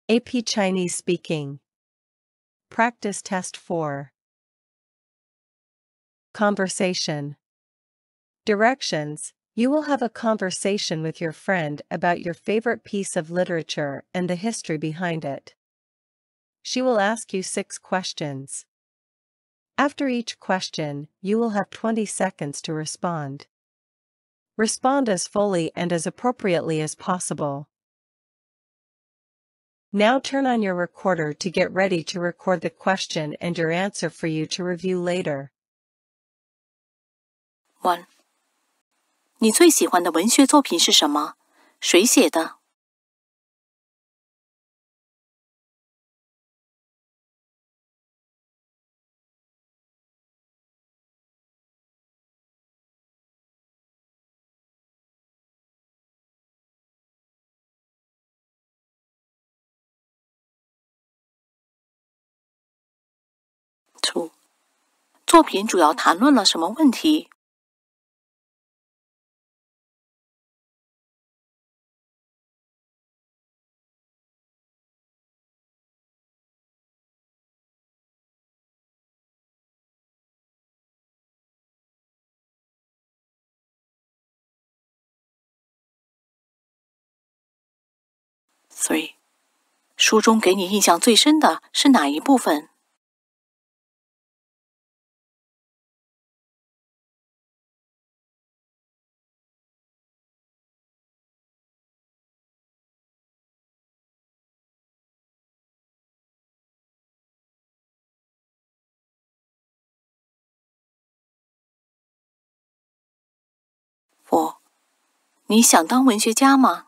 AP Chinese Speaking. Practice Test 4. Conversation. Directions. You will have a conversation with your friend about your favorite piece of literature and the history behind it. She will ask you 6 questions. After each question, you will have 20 seconds to respond. Respond as fully and as appropriately as possible. Now turn on your recorder to get ready to record the question and your answer for you to review later. 1. 你最喜欢的文学作品是什么？谁写的？ 2. 作品主要谈论了什么问题？ 3. 书中给你印象最深的是哪一部分？ 4. 你想当文学家吗？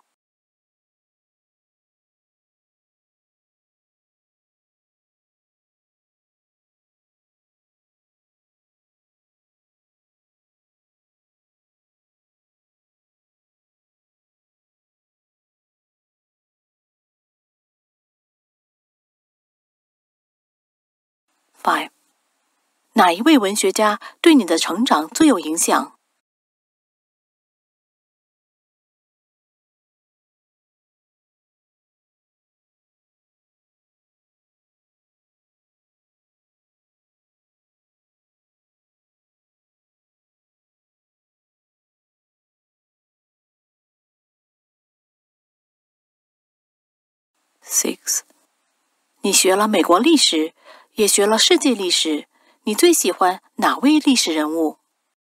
5. 哪一位文学家对你的成长最有影响？6. 你学了美国历史，也学了世界历史，你最喜欢哪位历史人物？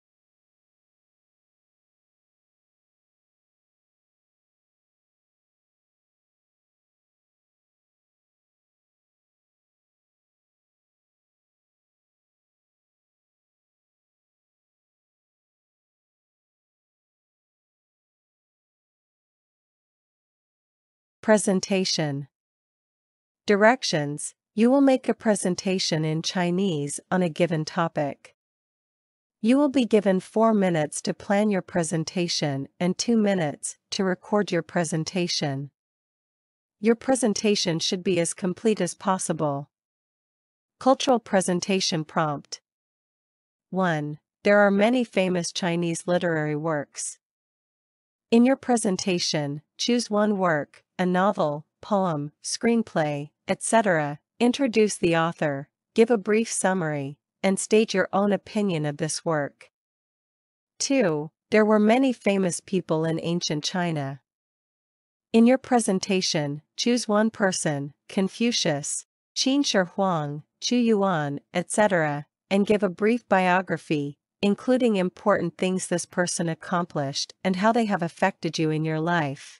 Presentation. Directions. You will make a presentation in Chinese on a given topic. You will be given 4 minutes to plan your presentation and 2 minutes to record your presentation. Your presentation should be as complete as possible. Cultural presentation prompt. 1. There are many famous Chinese literary works. In your presentation, choose one work, a novel, poem, screenplay, etc., introduce the author, give a brief summary, and state your own opinion of this work. 2. There were many famous people in ancient China. In your presentation, choose one person, Confucius, Qin Shi Huang, Chu Yuan, etc., and give a brief biography, including important things this person accomplished and how they have affected you in your life.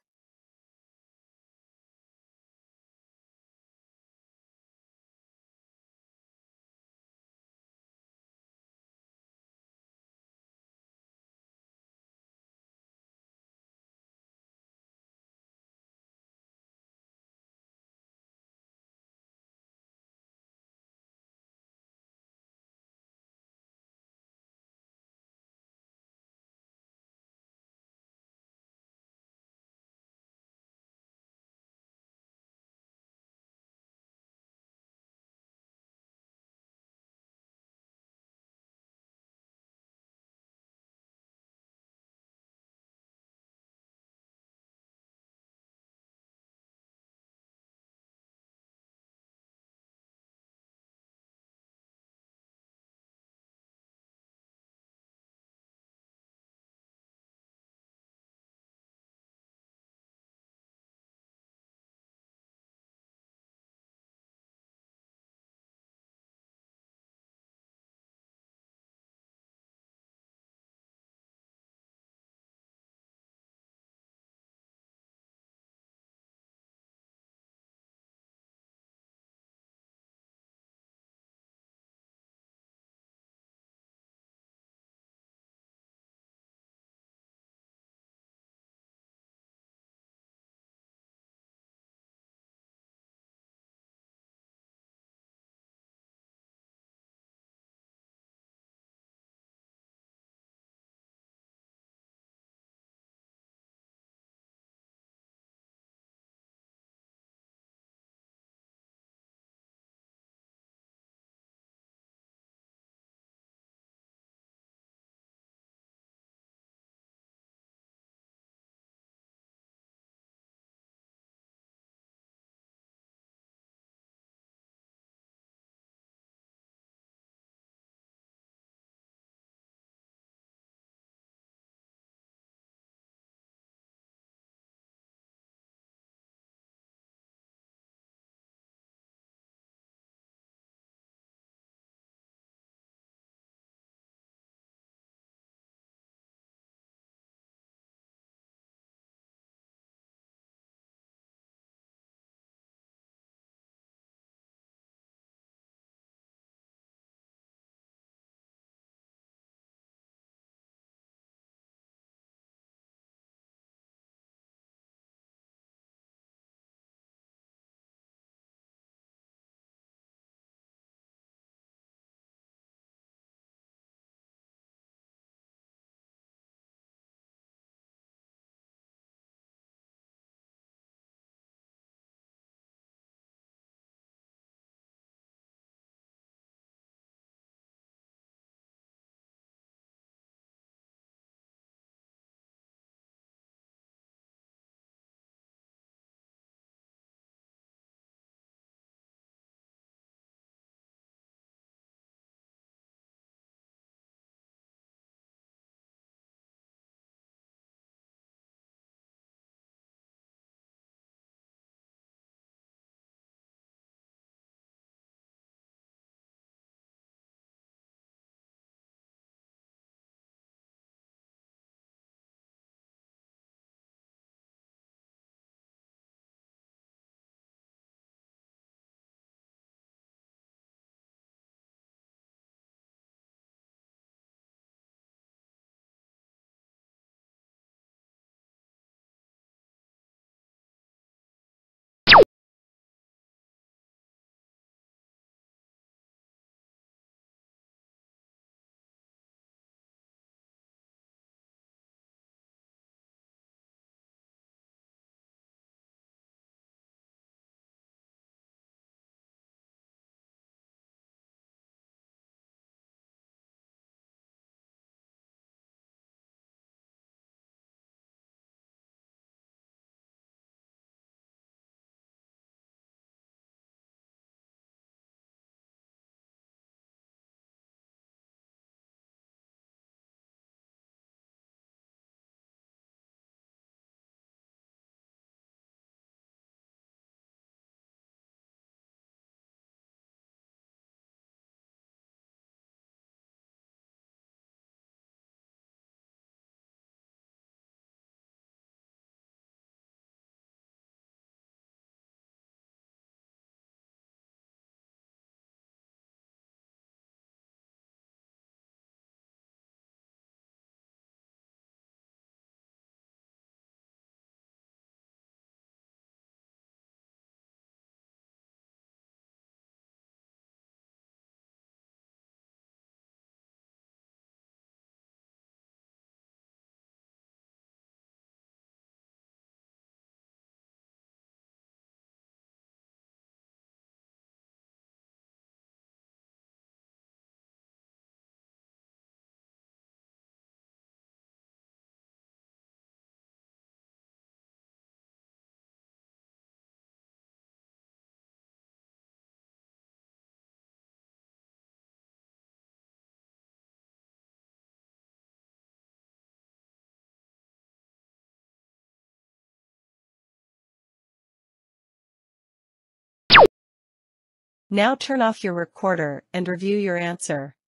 Now turn off your recorder and review your answer.